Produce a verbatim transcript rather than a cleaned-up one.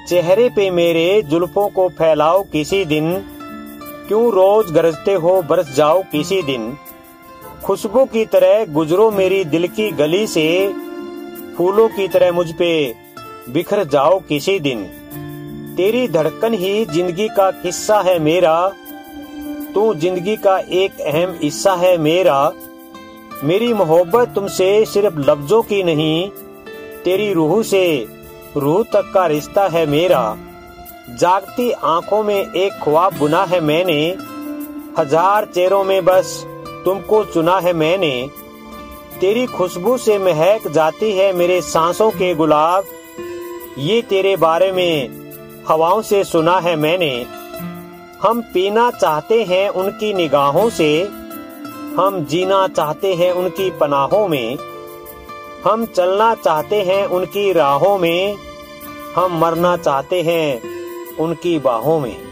चेहरे पे मेरे जुल्फों को फैलाओ किसी दिन, क्यों रोज गरजते हो बरस जाओ किसी दिन। खुशबू की तरह गुजरो मेरी दिल की गली से, फूलों की तरह मुझ पे बिखर जाओ किसी दिन। तेरी धड़कन ही जिंदगी का किस्सा है मेरा, तू जिंदगी का एक अहम हिस्सा है मेरा। मेरी मोहब्बत तुमसे सिर्फ लफ्जों की नहीं, तेरी रूह से रूह तक का रिश्ता है मेरा। जागती आंखों में एक ख्वाब बुना है मैंने, हजार चेहरों में बस तुमको चुना है मैंने। तेरी खुशबू से महक जाती है मेरे सांसों के गुलाब, ये तेरे बारे में हवाओं से सुना है मैंने। हम पीना चाहते हैं उनकी निगाहों से, हम जीना चाहते हैं उनकी पनाहों में। हम चलना चाहते हैं उनकी राहों में, हम मरना चाहते हैं उनकी बाहों में।